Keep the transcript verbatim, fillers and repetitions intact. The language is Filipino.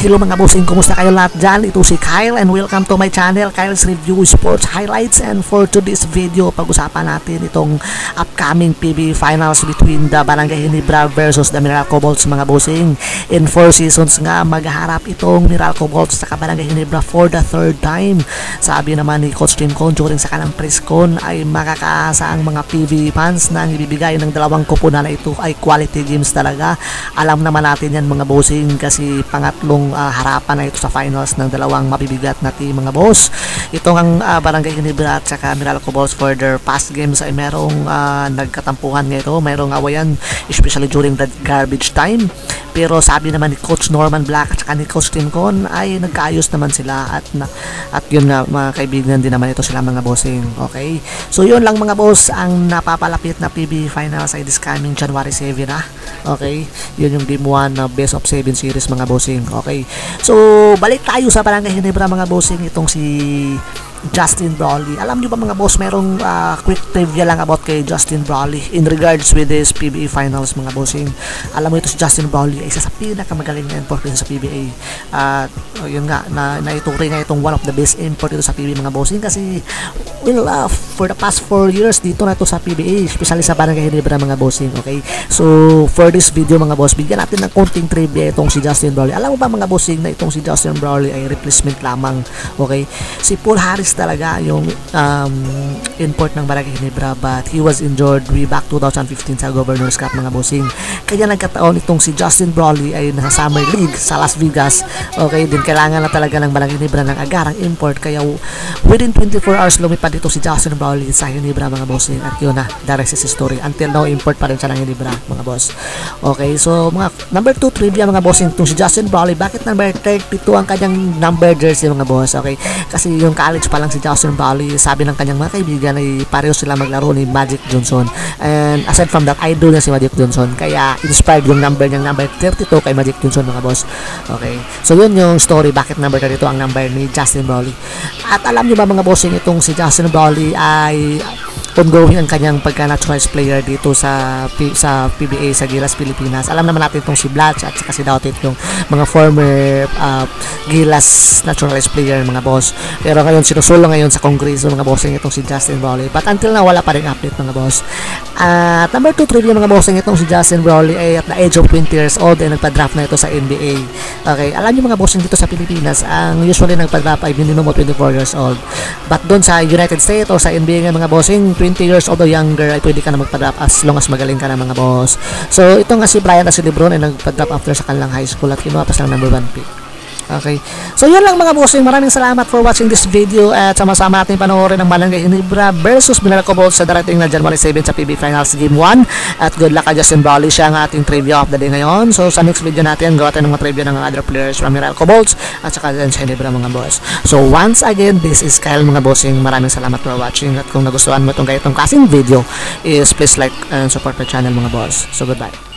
Hello mga bossing, kumusta kayo lahat dyan? Ito si Kyle and welcome to my channel, Kyle's Review Sports Highlights. And for today's video, pag-usapan natin itong upcoming P B A Finals between the Barangay Ginebra versus the Meralco Bolts mga bossing. In four seasons nga, magharap itong Meralco Bolts sa Barangay Ginebra for the third time. Sabi naman ni Coach Tim Con during sa kanang press con ay makakaasa ang mga P B A fans na ang ibibigay ng dalawang kupunan na ito ay quality games talaga. Alam naman natin yan mga bossing kasi pangatlong uh, harapan na ito sa finals ng dalawang mabibigat na team mga boss. Ito ang uh, Barangay Ginebra at saka Meralco Bolts for their past games ay merong uh, nagkatampuhan nga ito, merong awayan especially during the garbage time. Pero sabi naman ni Coach Norman Black at saka ni Coach Tim Con ay nagkaayos naman sila at na, at yun nga mga kaibigan din naman ito sila mga bossing. Okay, so yun lang mga boss, ang napapalapit na P B A Finals ay this coming January seven na. Okay, yun yung game one na best of seven series mga bossing. Okay, so balik tayo sa Barangay Ginebra mga bossing. Itong si Justin Brownlee. Alam nyo ba mga boss, merong uh, quick trivia lang about kay Justin Brownlee in regards with this P B A Finals mga bossing. Alam mo ito si Justin Brownlee ay isa sa pinakamagaling na import sa P B A. At uh, yun nga, na, naituring nga itong one of the best import dito sa P B A mga bossing kasi well, uh, for the past four years dito na ito sa P B A, especially sa Barangay Ginebra mga bossing. Okay, so for this video mga boss, bigyan natin ng konting trivia itong si Justin Brownlee. Alam mo ba mga bossing na itong si Justin Brownlee ay replacement lamang. Okay, si Paul Harris talaga yung um, import ng Barangay Ginebra, but he was injured way back twenty fifteen sa Governor's Cup mga bossing. Kaya nagkataon itong si Justin Brownlee ay nasa Summer League sa Las Vegas. Okay, din kailangan na talaga ng Barangay Ginebra ng agarang import, kaya within twenty-four hours lumipad ito si Justin Brownlee sa Ginebra mga bossing. At yun na, the rest is history. Until now, import pa rin siya ng Ginebra mga boss. Okay, so mga number two trivia mga bossing, itong si Justin Brownlee, bakit number thirty-two ang kanyang number jersey mga boss? Okay, kasi yung college pa lang si Justin Brownlee, sabi ng kanyang mga kaibigan ay pareho sila maglaro ni Magic Johnson, and aside from that, idol niya si Magic Johnson, kaya inspired yung number niyang number thirty-two kay Magic Johnson mga boss. Okay, so yun yung story bakit number thirty-two ang number ni Justin Brownlee. At alam niyo ba mga bossing, itong si Justin Brownlee ay ongoing ang kanyang pagka-naturalized player dito sa P sa P B A sa Gilas, Pilipinas. Alam naman natin itong si Blatch at saka si Dautit, yung mga former uh, Gilas naturalized player mga boss. Pero ngayon sinusulong ngayon sa Kongreso mga bossing itong si Justin Brownlee. But until now, wala pa rin update mga boss. At uh, number two trivia mga bossing, itong si Justin Brownlee ay at the age of twenty years old ay nagpa-draft na ito sa N B A. Okay, alam niyo mga bossing, dito sa Pilipinas ang usually nagpa-draft ay minimum of twenty-four years old. But doon sa United States o sa N B A nga mga bossing, twenty years old o younger ay pwede ka na magpa-draft as long as magaling ka na mga boss. So ito nga si Brian at si Lebron ay nagpa-draft after sa kanilang high school at kinuha pa silang number one pick. Okay, so yun lang mga bossing, maraming salamat for watching this video at sama-sama natin panoorin ang Barangay Ginebra versus Meralco Bolts sa darating na January seven sa P B A Finals Game one. At good luck kay Justin Brownlee, siya ang ating trivia of the day ngayon. So sa next video natin, gawa tayo ng mga trivia ng other players from Meralco Bolts at saka din sa Ginebra mga boss. So once again, this is Kyle mga bossing, maraming salamat for watching, at kung nagustuhan mo itong ganitong klaseng video is please like and support my channel mga boss. So goodbye.